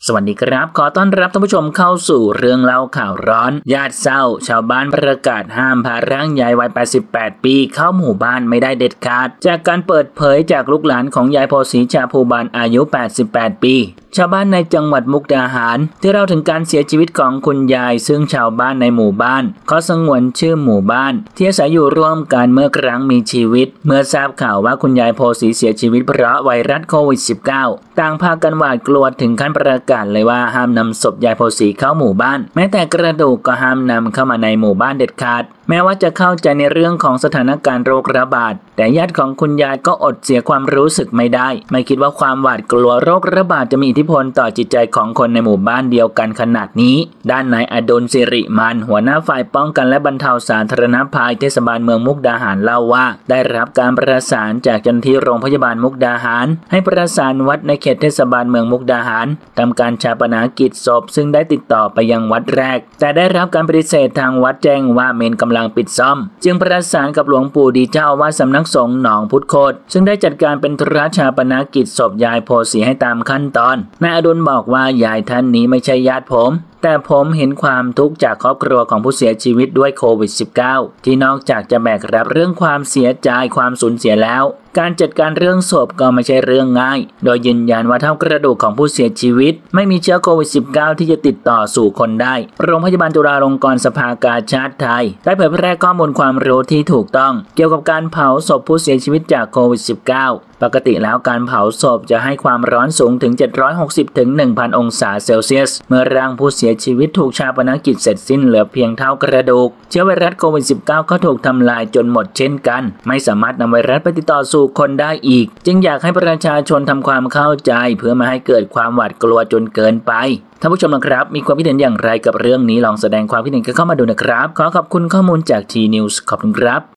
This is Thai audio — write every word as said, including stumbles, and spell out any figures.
สวัสดีครับขอต้อนรับท่านผู้ชมเข้าสู่เรื่องเล่าข่าวร้อนญาติเศร้าชาวบ้านประกาศห้ามพาร่างยายวัยแปดสิบแปดปีเข้าหมู่บ้านไม่ได้เด็ดขาดจากการเปิดเผยจากลูกหลานของยายโพสีชาภูบานอายุแปดสิบแปดปีชาวบ้านในจังหวัดมุกดาหารที่เล่าถึงการเสียชีวิตของคุณยายซึ่งชาวบ้านในหมู่บ้านขอสงวนชื่อหมู่บ้านที่อาศัยอยู่ร่วมกันเมื่อครั้งมีชีวิตเมื่อทราบข่าวว่าคุณยายโพสีเสียชีวิตเพราะไวรัสโควิด สิบเก้า ต่างพากันหวาดกลัวถึงขั้นประกาศเลยว่าห้ามนำศพยายโพสีเข้าหมู่บ้านแม้แต่กระดูกก็ห้ามนำเข้ามาในหมู่บ้านเด็ดขาดแม้ว่าจะเข้าใจในเรื่องของสถานการณ์โรคระบาดแต่ญาติของคุณยายก็อดเสียความรู้สึกไม่ได้ไม่คิดว่าความหวาดกลัวโรคระบาดจะมีอิทธิพลต่อจิตใจของคนในหมู่บ้านเดียวกันขนาดนี้ด้านนายอดุลสิริมันหัวหน้าฝ่ายป้องกันและบรรเทาสาธารณภัยเทศบาลเมืองมุกดาหารเล่าว่าได้รับการประสานจากเจ้าหน้าที่โรงพยาบาลมุกดาหารให้ประสานวัดในเขตเทศบาลเมืองมุกดาหารทำการฌาปนกิจศพซึ่งได้ติดต่อไปยังวัดแรกแต่ได้รับการปฏิเสธทางวัดแจ้งว่าเมนกำลังปิดซ่อมจึงประสานกับหลวงปู่ดีเจ้าอาวาสสำนักสงฆ์หนองพุทธโคตซึ่งได้จัดการเป็นธุระฌาปนกิจศพยายโพสีให้ตามขั้นตอนนายอดุลบอกว่ายายท่านนี้ไม่ใช่ญาติผมแต่ผมเห็นความทุกข์จากครอบครัวของผู้เสียชีวิตด้วยโควิด สิบเก้า ที่นอกจากจะแบกรับเรื่องความเสียใจความสูญเสียแล้วการจัดการเรื่องศพก็ไม่ใช่เรื่องง่ายโดยยืนยันว่าเท่ากระดูกของผู้เสียชีวิตไม่มีเชื้อโควิด สิบเก้า ที่จะติดต่อสู่คนได้โรงพยาบาลจุฬาลงกรณ์สภากาชาดไทยได้เผยแพร่ข้อมูลความรู้ที่ถูกต้องเกี่ยวกับการเผาศพผู้เสียชีวิตจากโควิด สิบเก้า ปกติแล้วการเผาศพจะให้ความร้อนสูงถึง เจ็ดร้อยหกสิบถึงหนึ่งพัน องศาเซลเซียสเมื่อร่างผู้เสียชีวิตถูกฌาปนกิจเสร็จสิ้นเหลือเพียงเท่ากระดูกเชื้อไวรัสโควิด สิบเก้า ก็ถูกทำลายจนหมดเช่นกันไม่สามารถนำไวรัสไปติดต่อสู่คนได้อีกจึงอยากให้ประชาชนทำความเข้าใจเพื่อไม่ให้เกิดความหวาดกลัวจนเกินไปท่านผู้ชมนะครับมีความคิดเห็นอย่างไรกับเรื่องนี้ลองแสดงความคิดเห็นกันเข้ามาดูนะครับขอขอบคุณข้อมูลจาก ที นิวส์ ขอบคุณครับ